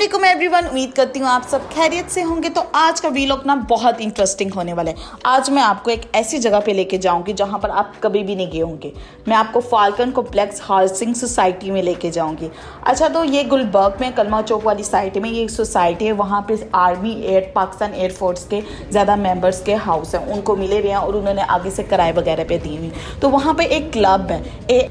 अस्सलामुअलैकुम एवरीवन, उम्मीद करती हूँ आप सब खैरियत से होंगे। तो आज का वीलॉग ना बहुत इंटरेस्टिंग होने वाला है। आज मैं आपको एक ऐसी जगह पे लेके जाऊंगी जहाँ पर आप कभी भी नहीं गए होंगे। मैं आपको फाल्कन कॉम्प्लेक्स हाउसिंग सोसाइटी में लेके जाऊंगी। अच्छा, तो ये गुलबर्ग में कलमा चौक वाली साइट में ये सोसाइटी है। वहाँ पे आर्मी पाकिस्तान एयरफोर्स के ज़्यादा मेम्बर्स के हाउस हैं, उनको मिले हुए हैं और उन्होंने आगे से किराए वगैरह पे दी हुई। तो वहाँ पे एक क्लब है,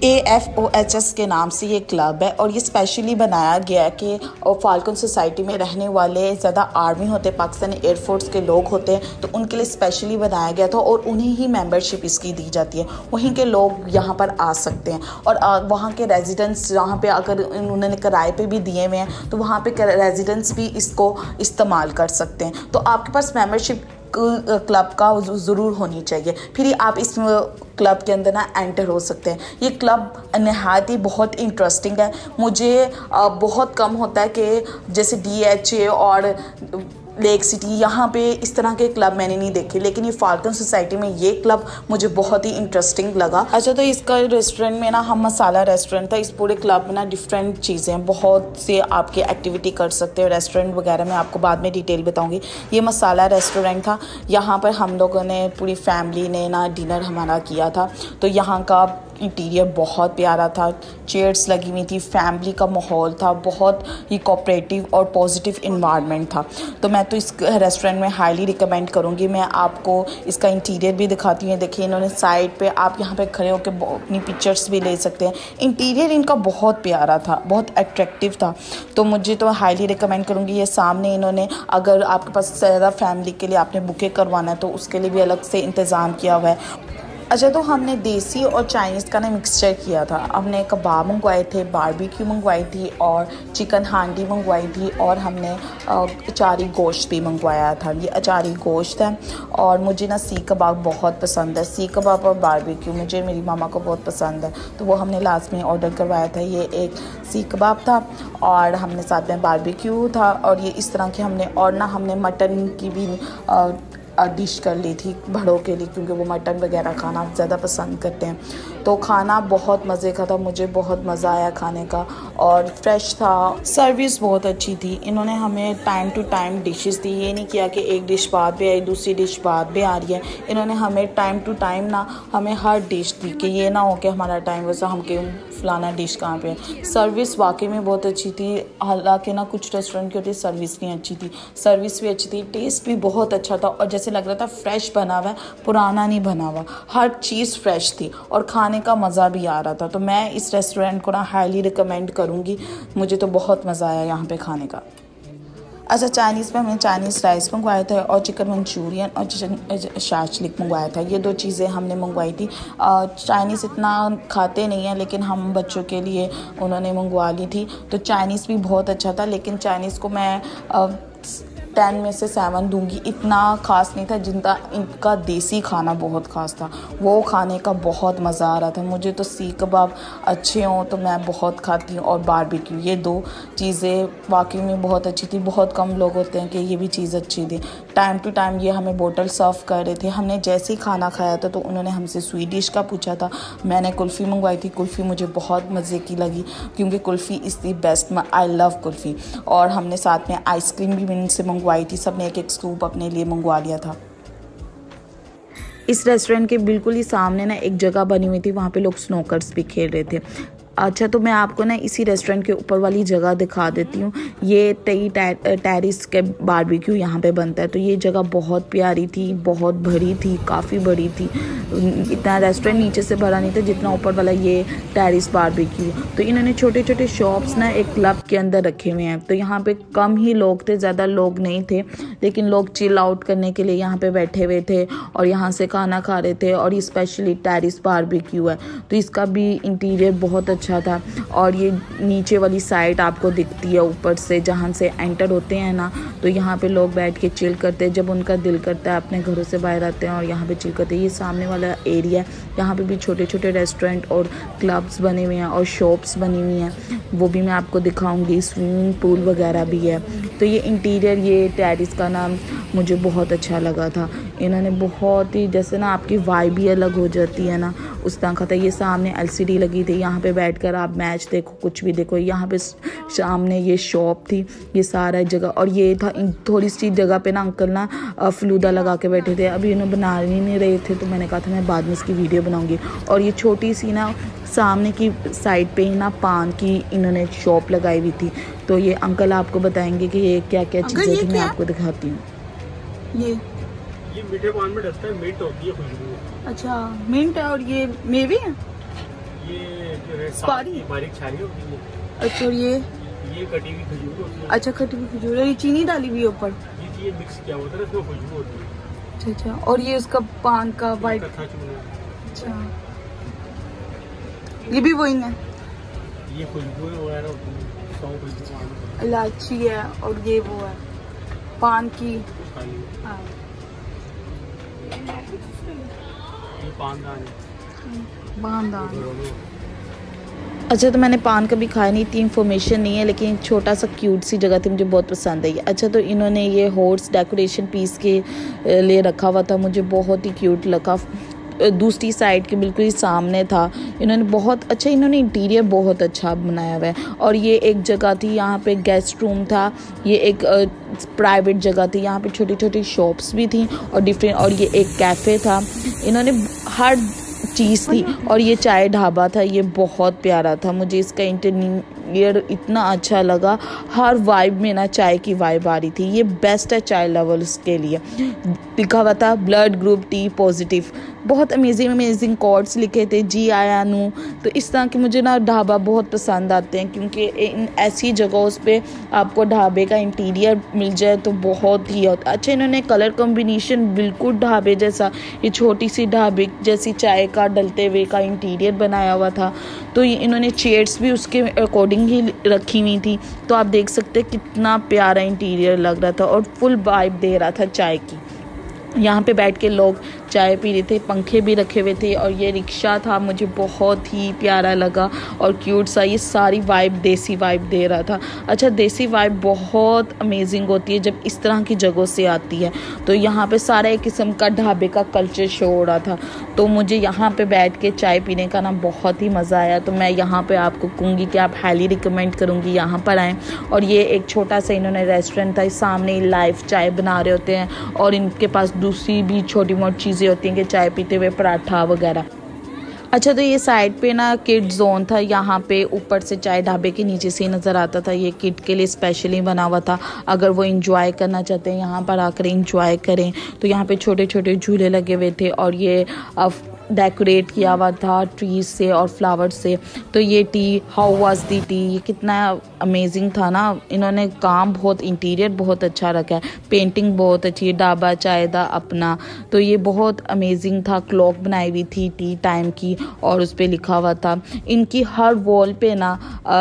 AFOHS के नाम से ये क्लब है और ये स्पेशली बनाया गया है कि फाल्कन सोसाइटी में रहने वाले ज़्यादा आर्मी होते हैं, पाकिस्तानी एयरफोर्स के लोग होते हैं, तो उनके लिए स्पेशली बनाया गया था और उन्हें ही मेंबरशिप इसकी दी जाती है। वहीं के लोग यहाँ पर आ सकते हैं और वहाँ के रेजिडेंट्स जहाँ पे अगर उन्होंने किराए पे भी दिए हुए हैं तो वहाँ पे रेजिडेंट्स भी इसको इस्तेमाल कर सकते हैं। तो आपके पास मेंबरशिप क्लब का ज़रूर होनी चाहिए, फिर ही आप इस क्लब के अंदर ना एंटर हो सकते हैं। ये क्लब नहायत ही बहुत इंटरेस्टिंग है। मुझे बहुत कम होता है कि जैसे DHA और लेक सिटी यहाँ पे इस तरह के क्लब मैंने नहीं देखे, लेकिन ये फाल्कन सोसाइटी में ये क्लब मुझे बहुत ही इंटरेस्टिंग लगा। अच्छा, तो इसका रेस्टोरेंट में ना हम मसाला रेस्टोरेंट था। इस पूरे क्लब में ना डिफरेंट चीज़ें, बहुत से आपके एक्टिविटी कर सकते हो। रेस्टोरेंट वगैरह मैं आपको बाद में डिटेल बताऊंगी। ये मसाला रेस्टोरेंट था, यहाँ पर हम लोगों ने पूरी फैमिली ने ना डिनर हमारा किया था। तो यहाँ का इंटीरियर बहुत प्यारा था, चेयर्स लगी हुई थी, फैमिली का माहौल था, बहुत ही कोऑपरेटिव और पॉजिटिव इन्वायरमेंट था। तो मैं तो इस रेस्टोरेंट में हाईली रिकमेंड करूँगी। मैं आपको इसका इंटीरियर भी दिखाती हूँ। देखिए, इन्होंने साइड पे आप यहाँ पे खड़े होकर अपनी पिक्चर्स भी ले सकते हैं। इंटीरियर इनका बहुत प्यारा था, बहुत अट्रैक्टिव था, तो मुझे तो हाईली रिकमेंड करूँगी। ये सामने इन्होंने, अगर आपके पास ज़्यादा फैमिली के लिए आपने बुके करवाना है तो उसके लिए भी अलग से इंतज़ाम किया हुआ है। अच्छा, तो हमने देसी और चाइनीज़ का ना मिक्सचर किया था। हमने कबाब मंगवाए थे, बारबेक्यू मंगवाई थी और चिकन हांडी मंगवाई थी और हमने अचारी गोश्त भी मंगवाया था। ये अचारी गोश्त है और मुझे ना सीख कबाब बहुत पसंद है। सीख कबाब और बारबेक्यू मुझे, मेरी मामा को बहुत पसंद है, तो वो हमने लास्ट में ऑर्डर करवाया था। ये एक सीख कबाब था और हमने साथ में बारबेक्यू था और ये इस तरह के हमने, और ना हमने मटन की भी डिश कर ली थी बड़ों के लिए, क्योंकि वो मटन वगैरह खाना ज़्यादा पसंद करते हैं। तो खाना बहुत मज़े का था, मुझे बहुत मज़ा आया खाने का और फ्रेश था। सर्विस बहुत अच्छी थी। इन्होंने हमें टाइम टू टाइम डिशेस दी, ये नहीं किया कि एक डिश बाद में आई दूसरी डिश बाद में आ रही है। इन्होंने हमें टाइम टू टाइम ना हमें हर डिश दी, कि ये ना हो कि हमारा टाइम वैसा हम क्यों फलाना डिश कहाँ पे। सर्विस वाकई में बहुत अच्छी थी। हालांकि ना कुछ रेस्टोरेंट की होती सर्विस नहीं अच्छी थी, सर्विस भी अच्छी थी, टेस्ट भी बहुत अच्छा था और जैसे लग रहा था फ्रेश बना हुआ है, पुराना नहीं बना हुआ। हर चीज़ फ्रेश थी और खाने का मज़ा भी आ रहा था। तो मैं इस रेस्टोरेंट को ना हाईली रिकमेंड करूँगी। मुझे तो बहुत मज़ा आया यहाँ पे खाने का। अच्छा, चाइनीज़ में हमने चाइनीज़ राइस मंगवाए थे और चिकन मंचूरियन और चिकन शाशलिक मंगवाया था। ये दो चीज़ें हमने मंगवाई थी। चाइनीज़ इतना खाते नहीं हैं, लेकिन हम बच्चों के लिए उन्होंने मंगवा ली थी। तो चाइनीज़ भी बहुत अच्छा था, लेकिन चाइनीज़ को मैं 10 में से 7 दूंगी। इतना ख़ास नहीं था जितना इनका देसी खाना बहुत ख़ास था। वो खाने का बहुत मज़ा आ रहा था। मुझे तो सीख कबाब अच्छे हों तो मैं बहुत खाती हूँ और बारबेक्यू, ये दो चीज़ें वाकई में बहुत अच्छी थी। बहुत कम लोग होते हैं कि ये भी चीज़ अच्छी थी। टाइम टू टाइम ये हमें बोतल सर्व कर रहे थे। हमने जैसे ही खाना खाया था तो उन्होंने हमसे स्वीट डिश का पूछा था। मैंने कुल्फ़ी मंगवाई थी। कुल्फ़ी मुझे बहुत मज़े की लगी, क्योंकि kulfi is the best. I love kulfi. और हमने साथ में आइसक्रीम भी इनसे मंगवाई थी। सबने एक स्कूप अपने लिए मंगवा लिया था। इस रेस्टोरेंट के बिल्कुल ही सामने ना एक जगह बनी हुई थी, वहाँ पे लोग स्नोकर्स भी खेल रहे थे। अच्छा, तो मैं आपको ना इसी रेस्टोरेंट के ऊपर वाली जगह दिखा देती हूँ। ये टेरिस के बारबेक्यू यहाँ पे बनता है। तो ये जगह बहुत प्यारी थी, बहुत बड़ी थी, काफ़ी बड़ी थी। इतना रेस्टोरेंट नीचे से भरा नहीं था जितना ऊपर वाला ये टेरिस बारबेक्यू। तो इन्होंने छोटे छोटे शॉप्स ना एक क्लब के अंदर रखे हुए हैं। तो यहाँ पे कम ही लोग थे, ज़्यादा लोग नहीं थे, लेकिन लोग चिल आउट करने के लिए यहाँ पे बैठे हुए थे और यहाँ से खाना खा रहे थे। और ये स्पेशली टेरिस बारबेक्यू है, तो इसका भी इंटीरियर बहुत अच्छा था। और ये नीचे वाली साइड आपको दिखती है ऊपर से, जहाँ से एंटर होते हैं ना, तो यहाँ पे लोग बैठ के चिल करते हैं। जब उनका दिल करता है अपने घरों से बाहर आते हैं और यहाँ पे चिल करते हैं। ये सामने वाला एरिया है, यहाँ पे भी छोटे छोटे रेस्टोरेंट और क्लब्स बने हुए हैं और शॉप्स बनी हुई हैं, वो भी मैं आपको दिखाऊंगी। स्विमिंग पूल वगैरह भी है। तो ये इंटीरियर, ये टेरिस का नाम मुझे बहुत अच्छा लगा था। इन्होंने बहुत ही, जैसे ना आपकी वाइब भी अलग हो जाती है ना, उस तरह का था। ये सामने LCD लगी थी, यहाँ पे बैठकर आप मैच वॉच देखो, कुछ भी देखो। यहाँ पे सामने ये शॉप थी, ये सारा जगह, और ये था थोड़ी सी जगह पे ना अंकल ना फलूदा लगा के बैठे थे। अभी इन्होंने बना ही नहीं रहे थे, तो मैंने कहा था मैं बाद में इसकी वीडियो बनाऊंगी। और ये छोटी सी ना सामने की साइड पे ही ना पान की इन्होंने शॉप लगाई हुई थी। तो ये अंकल आपको बताएंगे कि ये क्या क्या चीज़ें थी, मैं आपको दिखाती हूँ। ये मीठे पान में डलता है, मिंट होती है खुशबू। अच्छा, मिंट है। और ये मेवे है, ये जो है बारीक छाली होती है। अच्छा, और ये कटी हुई खजूर होती है। अच्छा, कटी हुई खजूर, ये चीनी डाली हुई ऊपर। ये मिक्स किया होता है, इसमें खुशबू होती है। अच्छा, और ये उसका पान का वाइट। अच्छा, ये भी वही है, ये खुशबू वगैरह होती है, सौंफ, इलायची है, और ये वो है पान की। हाँ, पानदान। अच्छा, तो मैंने पान कभी खाया नहीं, इतनी इन्फॉर्मेशन नहीं है, लेकिन छोटा सा क्यूट सी जगह थी, मुझे बहुत पसंद आई। अच्छा, तो इन्होंने ये हॉर्स डेकोरेशन पीस के लिए रखा हुआ था, मुझे बहुत ही क्यूट लगा। दूसरी साइड के बिल्कुल ही सामने था। इन्होंने बहुत अच्छा, इन्होंने इंटीरियर बहुत अच्छा बनाया हुआ है। और ये एक जगह थी, यहाँ पे गेस्ट रूम था, ये एक प्राइवेट जगह थी, यहाँ पे छोटी छोटी शॉप्स भी थी और डिफरेंट, और ये एक कैफ़े था। इन्होंने हर चीज़ थी। और ये चाय ढाबा था, ये बहुत प्यारा था, मुझे इसका इंटीरियर इतना अच्छा लगा। हर वाइब में ना चाय की वाइब आ रही थी। ये बेस्ट है चाय लवर्स के लिए। लिखा हुआ था ब्लड ग्रुप टी पॉजिटिव, बहुत अमेजिंग कोड्स लिखे थे, जी आया नू। तो इस तरह के मुझे ना ढाबा बहुत पसंद आते हैं, क्योंकि इन ऐसी जगहों पे आपको ढाबे का इंटीरियर मिल जाए तो बहुत ही अच्छा। इन्होंने कलर कॉम्बिनेशन बिल्कुल ढाबे जैसा, ये छोटी सी ढाबे जैसी चाय का डलते हुए का इंटीरियर बनाया हुआ था। तो इन्होंने चेयर्स भी उसके अकॉर्डिंग ही रखी हुई थी। तो आप देख सकते हैं कितना प्यारा इंटीरियर लग रहा था और फुल वाइब दे रहा था चाय की। यहाँ पे बैठ के लोग चाय पी रहे थे, पंखे भी रखे हुए थे, और ये रिक्शा था, मुझे बहुत ही प्यारा लगा और क्यूट सा। ये सारी वाइब देसी वाइब दे रहा था। अच्छा, देसी वाइब बहुत अमेजिंग होती है जब इस तरह की जगहों से आती है। तो यहाँ पे सारा एक किस्म का ढाबे का कल्चर शो हो रहा था। तो मुझे यहाँ पे बैठ के चाय पीने का ना बहुत ही मज़ा आया। तो मैं यहाँ पर आपको कहूँगी कि आप हाईली रिकमेंड करूँगी यहाँ पर आएँ। और ये एक छोटा सा इन्होंने रेस्टोरेंट था, सामने लाइव चाय बना रहे होते हैं, और इनके पास दूसरी भी छोटी मोटी चीज़ें होती हैं कि चाय पीते हुए पराठा वगैरह। अच्छा, तो ये साइड पे ना किड जोन था, यहाँ पे ऊपर से चाय ढाबे के नीचे से ही नज़र आता था। ये किड के लिए स्पेशली बना हुआ था, अगर वो इंजॉय करना चाहते हैं यहाँ पर आकर इंजॉय करें। तो यहाँ पे छोटे छोटे झूले लगे हुए थे, और ये डेकोरेट किया हुआ था ट्रीज से और फ्लावर से। तो ये tea, how was the tea, ये कितना अमेजिंग था ना। इन्होंने काम बहुत, इंटीरियर बहुत अच्छा रखा है, पेंटिंग बहुत अच्छी है, ढाबा चाय दा अपना। तो ये बहुत अमेजिंग था। क्लॉक बनाई हुई थी टी टाइम की, और उस पर लिखा हुआ था। इनकी हर वॉल पे ना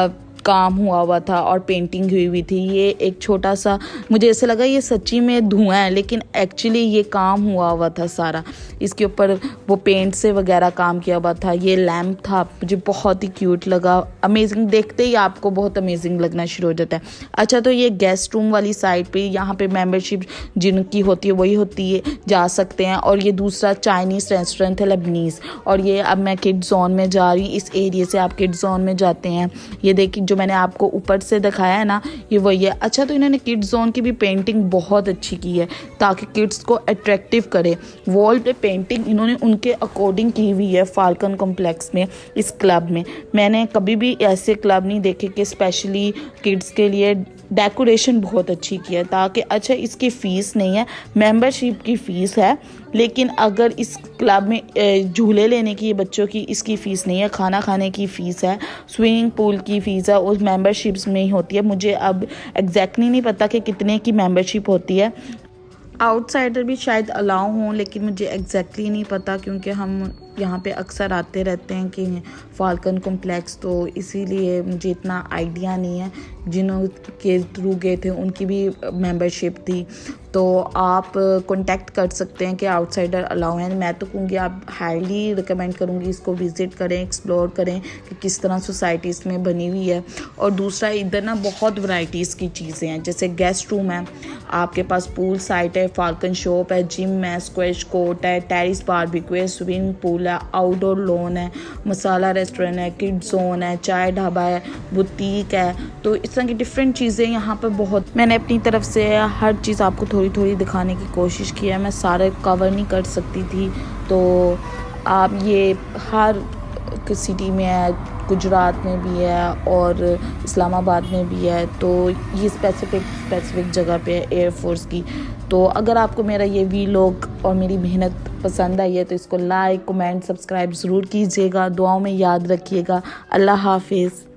काम हुआ था और पेंटिंग हुई थी। ये एक छोटा सा, मुझे ऐसे लगा ये सच्ची में धुआं है, लेकिन एक्चुअली ये काम हुआ था सारा। इसके ऊपर वो पेंट से वगैरह काम किया हुआ था। ये लैम्प था, मुझे बहुत ही क्यूट लगा, अमेजिंग। देखते ही आपको बहुत अमेजिंग लगना शुरू हो जाता है। अच्छा, तो ये गेस्ट रूम वाली साइड पे, यहाँ पे मेंबरशिप जिनकी होती है वही होती है, जा सकते हैं। और ये दूसरा चाइनीज़ रेस्टोरेंट है, लेबनीज़। और ये अब मैं किड जोन में जा रही हूँ, इस एरिया से आप किड जोन में जाते हैं। ये देखिए जो मैंने आपको ऊपर से दिखाया है ना, ये वही है। अच्छा, तो इन्होंने किड्स जोन की भी पेंटिंग बहुत अच्छी की है, ताकि किड्स को अट्रैक्टिव करे। वॉल पे पेंटिंग इन्होंने उनके अकॉर्डिंग की हुई है फाल्कन कॉम्प्लेक्स में, इस क्लब में। मैंने कभी भी ऐसे क्लब नहीं देखे कि स्पेशली किड्स के लिए डेकोरेशन बहुत अच्छी की है। ताकि अच्छा, इसकी फ़ीस नहीं है, मेंबरशिप की फ़ीस है, लेकिन अगर इस क्लब में झूले लेने की बच्चों की इसकी फ़ीस नहीं है, खाना खाने की फ़ीस है, स्विमिंग पूल की फ़ीस है, उस मेंबरशिप्स में ही होती है। मुझे अब एग्जैक्टली नहीं पता कि कितने की मेंबरशिप होती है। आउटसाइडर भी शायद अलाउ हों, लेकिन मुझे एग्जैक्टली नहीं पता, क्योंकि हम यहाँ पे अक्सर आते रहते हैं कि फाल्कन कॉम्प्लेक्स, तो इसीलिए मुझे इतना आइडिया नहीं है। जिन्हों के थ्रू गए थे उनकी भी मेंबरशिप थी। तो आप कांटेक्ट कर सकते हैं कि आउटसाइडर अलाउ हैं। मैं तो कहूँगी आप हाईली रिकमेंड करूँगी इसको विज़िट करें, एक्सप्लोर करें कि किस तरह सोसाइटी इसमें बनी हुई है। और दूसरा, इधर ना बहुत वैरायटीज़ की चीज़ें हैं, जैसे गेस्ट रूम है, आपके पास पूल साइट है, फाल्कन शॉप है, जिम है, स्क्वैश कोर्ट है, टेरिस बारबेक्यू है, स्विमिंग पूल स्कूल है, आउटडोर लॉन है, मसाला रेस्टोरेंट है, किड जोन है, चाय ढाबा है, बुटीक है। तो इस तरह की डिफरेंट चीज़ें यहाँ पर बहुत, मैंने अपनी तरफ से हर चीज़ आपको थोड़ी थोड़ी दिखाने की कोशिश की है। मैं सारे कवर नहीं कर सकती थी, तो आप ये हर सिटी में है, गुजरात में भी है और इस्लामाबाद में भी है। तो ये स्पेसिफिक जगह पे है एयरफोर्स की। तो अगर आपको मेरा ये वीलॉग और मेरी मेहनत पसंद आई है तो इसको लाइक, कमेंट, सब्सक्राइब ज़रूर कीजिएगा। दुआओं में याद रखिएगा। अल्लाह हाफिज़।